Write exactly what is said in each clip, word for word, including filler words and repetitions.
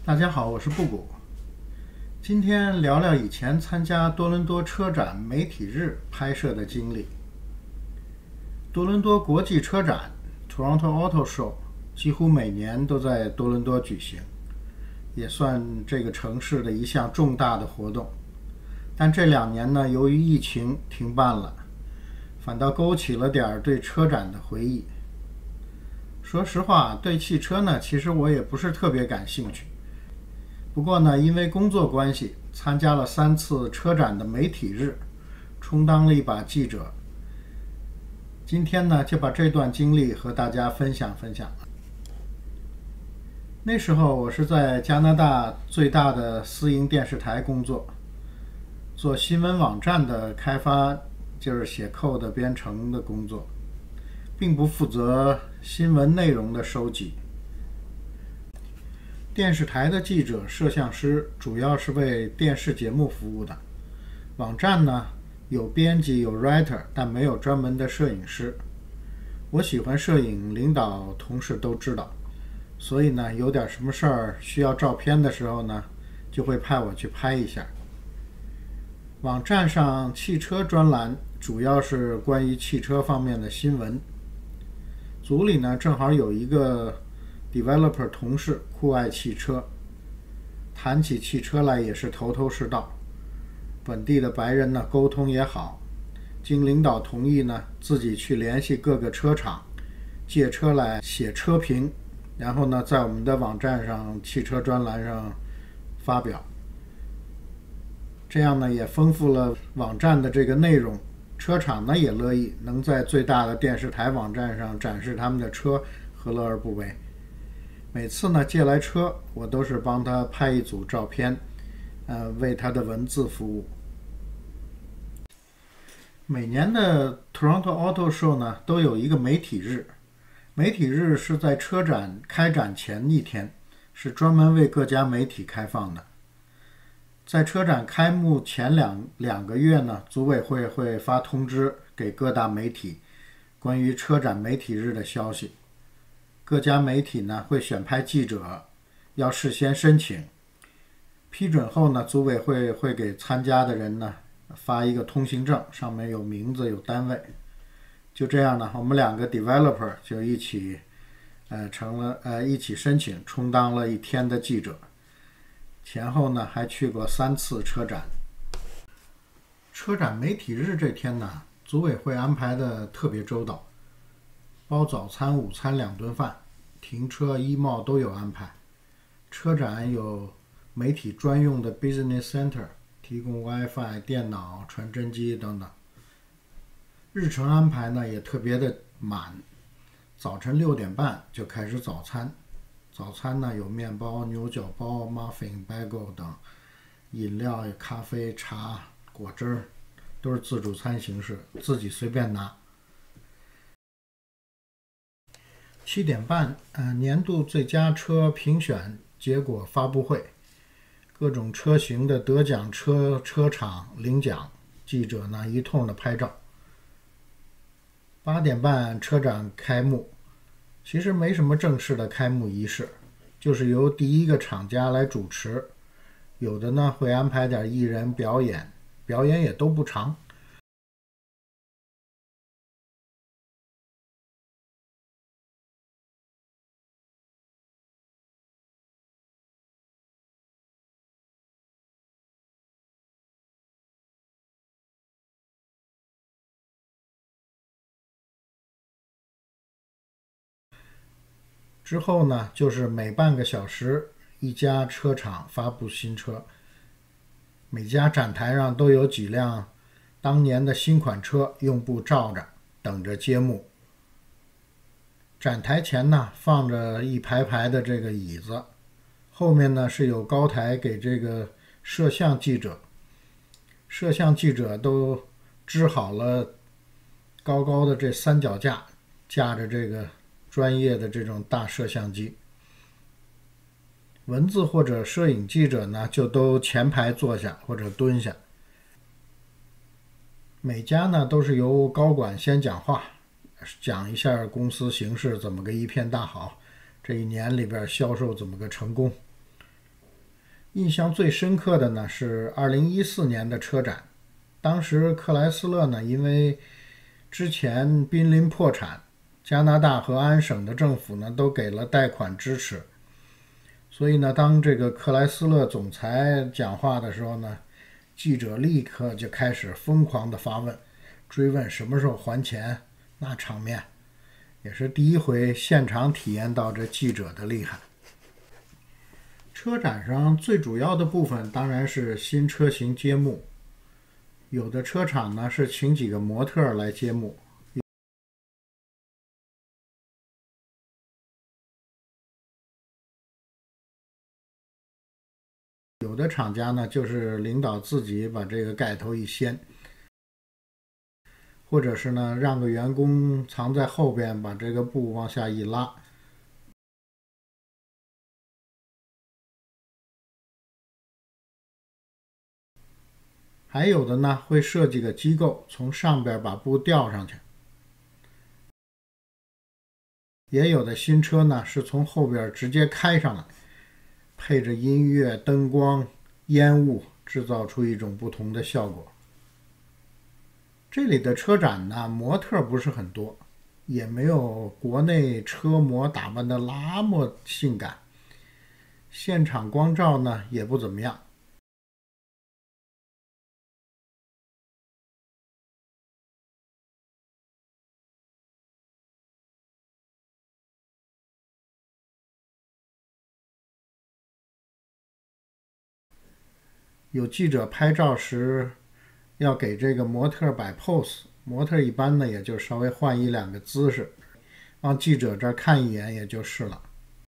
大家好，我是布谷。今天聊聊以前参加多伦多车展媒体日拍摄的经历。多伦多国际车展 （Toronto Auto Show） 几乎每年都在多伦多举行，也算这个城市的一项重大的活动。但这两年呢，由于疫情停办了，反倒勾起了点对车展的回忆。说实话，对汽车呢，其实我也不是特别感兴趣。不过呢，因为工作关系，参加了三次车展的媒体日，充当了一把记者。今天呢，就把这段经历和大家分享分享。那时候我是在加拿大最大的私营电视台工作，做新闻网站的开发，就是写code编程的工作，并不负责新闻内容的收集。电视台的记者、摄像师主要是为电视节目服务的。网站呢，有编辑有 writer， 但没有专门的摄影师。我喜欢摄影，领导同事都知道，所以呢，有点什么事儿需要照片的时候呢，就会派我去拍一下。网站上汽车专栏主要是关于汽车方面的新闻。组里呢，正好有一个developer 同事酷爱汽车，谈起汽车来也是头头是道。本地的白人呢，沟通也好，经领导同意呢，自己去联系各个车厂，借车来写车评，然后呢，在我们的网站上、汽车专栏上发表。这样呢，也丰富了网站的这个内容。车厂呢也乐意能在最大的电视台网站上展示他们的车，何乐而不为？每次呢借来车，我都是帮他拍一组照片，呃，为他的文字服务。每年的 Toronto Auto Show 呢都有一个媒体日，媒体日是在车展开展前一天，是专门为各家媒体开放的。在车展开幕前两两个月呢，组委会会发通知给各大媒体关于车展媒体日的消息。各家媒体呢会选派记者，要事先申请，批准后呢，组委会会给参加的人呢发一个通行证，上面有名字有单位。就这样呢，我们两个 developer 就一起呃成了呃一起申请，充当了一天的记者。前后呢还去过三次车展。车展媒体日这天呢，组委会安排的特别周到，包早餐、午餐两顿饭，停车、衣帽都有安排。车展有媒体专用的 business center， 提供 WiFi、电脑、传真机等等。日程安排呢也特别的满，早晨六点半就开始早餐。早餐呢有面包、牛角包、muffin、bagel 等，饮料、咖啡、茶、果汁都是自助餐形式，自己随便拿。七点半，呃，年度最佳车评选结果发布会，各种车型的得奖车车厂领奖，记者呢一通的拍照。八点半车展开幕，其实没什么正式的开幕仪式，就是由第一个厂家来主持，有的呢会安排点艺人表演，表演也都不长。之后呢，就是每半个小时一家车厂发布新车，每家展台上都有几辆当年的新款车用布罩着，等着揭幕。展台前呢放着一排排的这个椅子，后面呢是有高台给这个摄像记者，摄像记者都支好了高高的这三脚架，架着这个专业的这种大摄像机。文字或者摄影记者呢就都前排坐下或者蹲下。每家呢都是由高管先讲话，讲一下公司形势怎么个一片大好，这一年里边销售怎么个成功。 印象最深刻的呢是二零一四年的车展，当时克莱斯勒呢因为之前濒临破产，加拿大和安省的政府呢都给了贷款支持，所以呢当这个克莱斯勒总裁讲话的时候呢，记者立刻就开始疯狂的发问，追问什么时候还钱，那场面也是第一回现场体验到这记者的厉害。车展上最主要的部分当然是新车型揭幕，有的车厂呢是请几个模特来揭幕，有的厂家呢就是领导自己把这个盖头一掀，或者是呢让个员工藏在后边，把这个布往下一拉。还有的呢会设计个机构从上边把布吊上去，也有的新车呢是从后边直接开上来，配着音乐、灯光、烟雾，制造出一种不同的效果。这里的车展呢，模特不是很多，也没有国内车模打扮的那么性感，现场光照呢也不怎么样。有记者拍照时要给这个模特摆 pose， 模特一般呢也就稍微换一两个姿势，往记者这儿看一眼也就是了。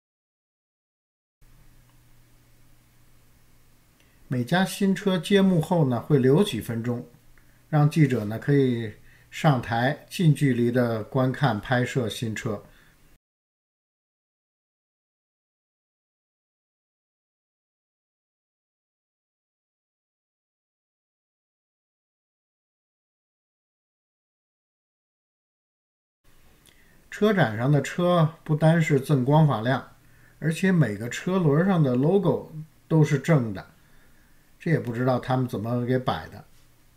每家新车揭幕后呢会留几分钟，让记者呢可以上台近距离的观看拍摄新车。车展上的车不单是锃光发亮，而且每个车轮上的 logo 都是正的，这也不知道他们怎么给摆的。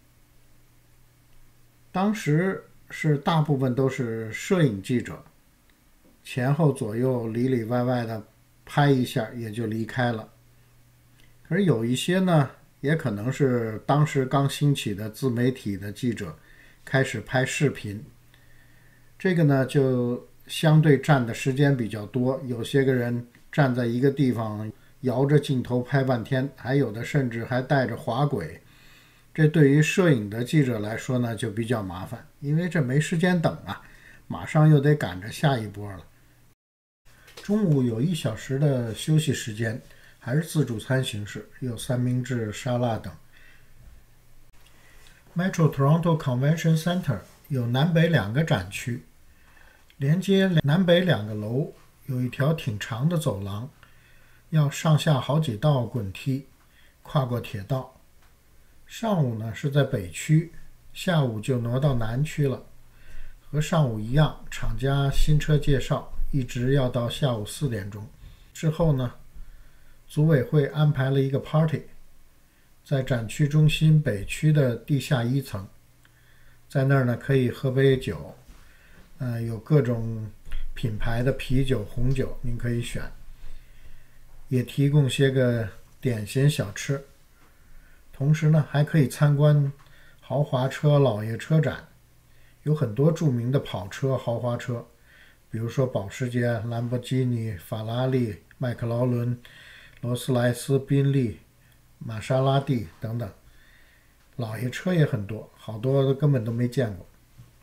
当时是大部分都是摄影记者，前后左右里里外外的拍一下也就离开了。可是有一些呢，也可能是当时刚兴起的自媒体的记者开始拍视频，这个呢就相对占的时间比较多，有些个人站在一个地方摇着镜头拍半天，还有的甚至还带着滑轨。这对于摄影的记者来说呢就比较麻烦，因为这没时间等啊，马上又得赶着下一波了。中午有一小时的休息时间，还是自助餐形式，有三明治、沙拉等。Metro Toronto Convention Center 有南北两个展区，连接南北两个楼有一条挺长的走廊，要上下好几道滚梯，跨过铁道。上午呢是在北区，下午就挪到南区了。和上午一样，厂家新车介绍一直要到下午四点钟。之后呢，组委会安排了一个 party， 在展区中心北区的地下一层，在那儿呢可以喝杯酒，呃，有各种品牌的啤酒、红酒，您可以选，也提供些个点心小吃。同时呢，还可以参观豪华车、老爷车展，有很多著名的跑车、豪华车，比如说保时捷、兰博基尼、法拉利、麦克劳伦、劳斯莱斯、宾利、玛莎拉蒂等等。老爷车也很多，好多根本都没见过。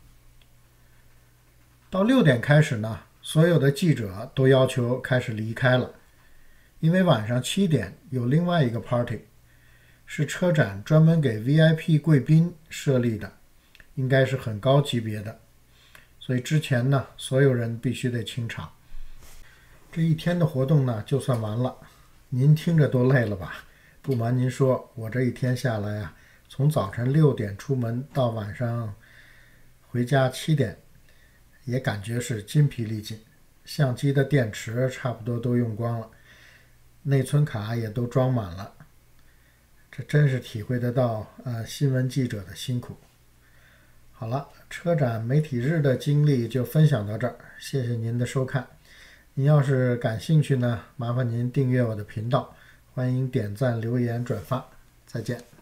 到六点开始呢，所有的记者都要求开始离开了，因为晚上七点有另外一个 party，是车展专门给 V I P 贵宾设立的，应该是很高级别的，所以之前呢，所有人必须得清场。这一天的活动呢，就算完了。您听着多累了吧？不瞒您说，我这一天下来啊，从早晨六点出门到晚上回家七点，也感觉是筋疲力尽，相机的电池差不多都用光了。 内存卡也都装满了。这真是体会得到呃新闻记者的辛苦。好了，车展媒体日的经历就分享到这儿，谢谢您的收看。您要是感兴趣呢，麻烦您订阅我的频道，欢迎点赞、留言、转发，再见。